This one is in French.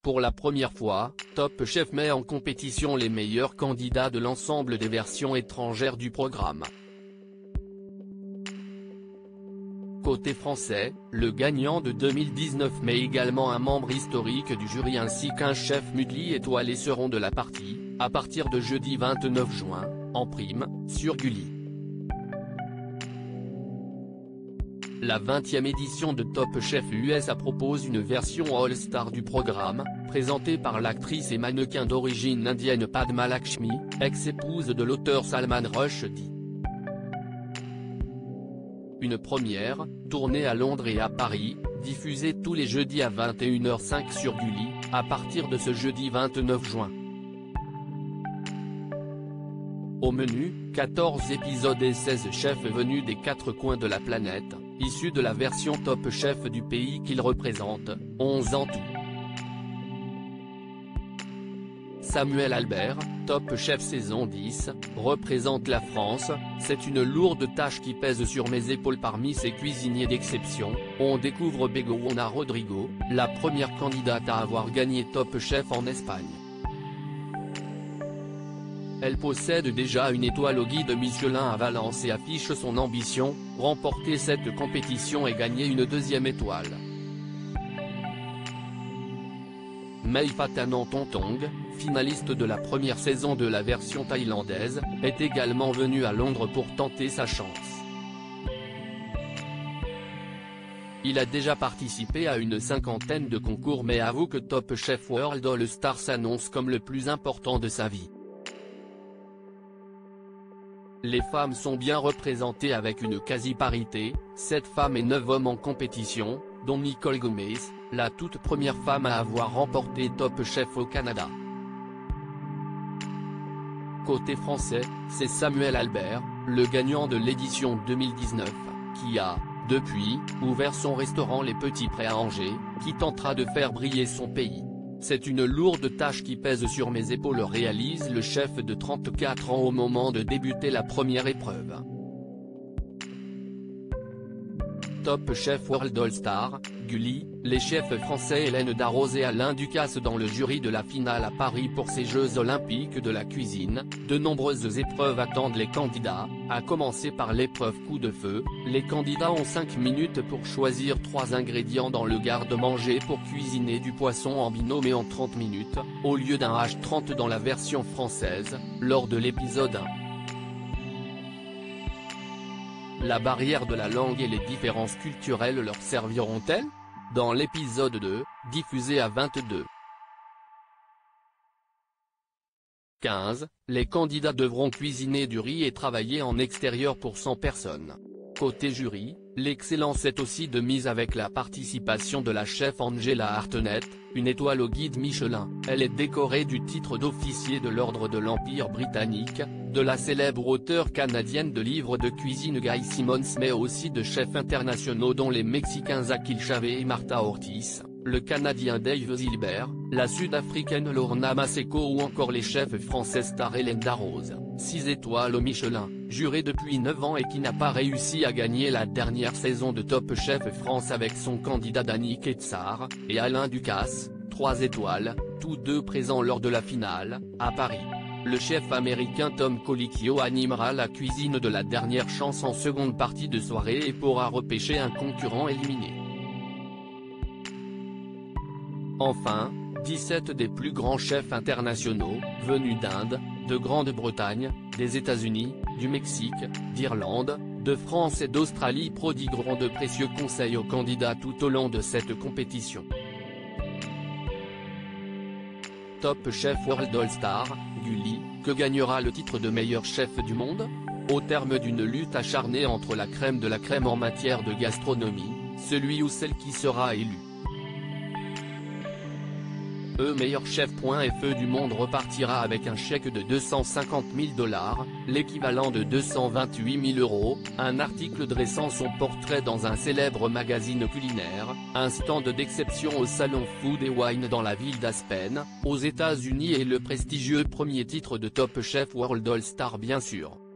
Pour la première fois, Top Chef met en compétition les meilleurs candidats de l'ensemble des versions étrangères du programme. Côté français, le gagnant de 2019 mais également un membre historique du jury ainsi qu'un chef multi-étoilé seront de la partie, à partir de jeudi 29 juin, en prime, sur Gulli. La 20e édition de Top Chef USA propose une version All-Star du programme, présentée par l'actrice et mannequin d'origine indienne Padma Lakshmi, ex-épouse de l'auteur Salman Rushdie. Une première, tournée à Londres et à Paris, diffusée tous les jeudis à 21h05 sur Gulli, à partir de ce jeudi 29 juin. Au menu, 14 épisodes et 16 chefs venus des 4 coins de la planète, issus de la version Top Chef du pays qu'ils représentent, 11 en tout. Samuel Albert, Top Chef saison 10, représente la France. C'est une lourde tâche qui pèse sur mes épaules. Parmi ces cuisiniers d'exception, on découvre Begoña Rodrigo, la première candidate à avoir gagné Top Chef en Espagne. Elle possède déjà une étoile au guide Michelin à Valence et affiche son ambition, remporter cette compétition et gagner une deuxième étoile. Mei Patanantongtong, finaliste de la première saison de la version thaïlandaise, est également venue à Londres pour tenter sa chance. Il a déjà participé à une 50aine de concours mais avoue que Top Chef World All Star s'annonce comme le plus important de sa vie. Les femmes sont bien représentées avec une quasi-parité, 7 femmes et 9 hommes en compétition, dont Nicole Gomez, la toute première femme à avoir remporté Top Chef au Canada. Côté français, c'est Samuel Albert, le gagnant de l'édition 2019, qui a, depuis, ouvert son restaurant Les Petits Prés à Angers, qui tentera de faire briller son pays. C'est une lourde tâche qui pèse sur mes épaules, réalise le chef de 34 ans au moment de débuter la première épreuve. Top Chef World All Star, Gulli, les chefs français Hélène Darroze et Alain Ducasse dans le jury de la finale à Paris pour ces Jeux Olympiques de la cuisine. De nombreuses épreuves attendent les candidats, à commencer par l'épreuve coup de feu. Les candidats ont 5 minutes pour choisir 3 ingrédients dans le garde-manger pour cuisiner du poisson en binôme et en 30 minutes, au lieu d'un H30 dans la version française, lors de l'épisode 1. La barrière de la langue et les différences culturelles leur serviront-elles? Dans l'épisode 2, diffusé à 22h15, les candidats devront cuisiner du riz et travailler en extérieur pour 100 personnes. Côté jury, l'excellence est aussi de mise avec la participation de la chef Angela Hartnett, une étoile au guide Michelin. Elle est décorée du titre d'officier de l'ordre de l'Empire britannique, de la célèbre auteure canadienne de livres de cuisine Guy Simmons mais aussi de chefs internationaux dont les Mexicains Akil Chavez et Marta Ortiz, le Canadien Dave Zilber, la Sud-Africaine Lorna Maseko ou encore les chefs français Star Hélène Darroze, 6 étoiles au Michelin, jurée depuis 9 ans et qui n'a pas réussi à gagner la dernière saison de Top Chef France avec son candidat Dany Quetzar, et Alain Ducasse, 3 étoiles, tous deux présents lors de la finale, à Paris. Le chef américain Tom Colicchio animera la cuisine de la dernière chance en seconde partie de soirée et pourra repêcher un concurrent éliminé. Enfin, 17 des plus grands chefs internationaux, venus d'Inde, de Grande-Bretagne, des États-Unis, du Mexique, d'Irlande, de France et d'Australie prodigueront de précieux conseils aux candidats tout au long de cette compétition. Top Chef World All Star, Gulli, que gagnera le titre de meilleur chef du monde? Au terme d'une lutte acharnée entre la crème de la crème en matière de gastronomie, celui ou celle qui sera élu meilleur chef.fr du monde repartira avec un chèque de 250 000 $, l'équivalent de 228 000 €, un article dressant son portrait dans un célèbre magazine culinaire, un stand d'exception au salon Food & Wine dans la ville d'Aspen, aux États-Unis et le prestigieux premier titre de Top Chef World All Star bien sûr.